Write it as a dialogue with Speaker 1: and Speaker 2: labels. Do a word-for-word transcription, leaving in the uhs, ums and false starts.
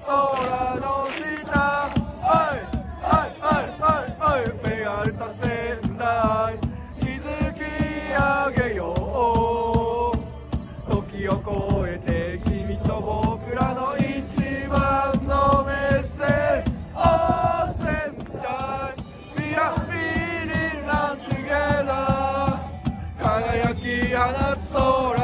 Speaker 1: 空の下、はいはいはいはいはい、ベガルタ仙台築き上げよう。時を越えて君と僕らの一番のメッセージ、Oh仙台 We are feeling like together、輝き放つ空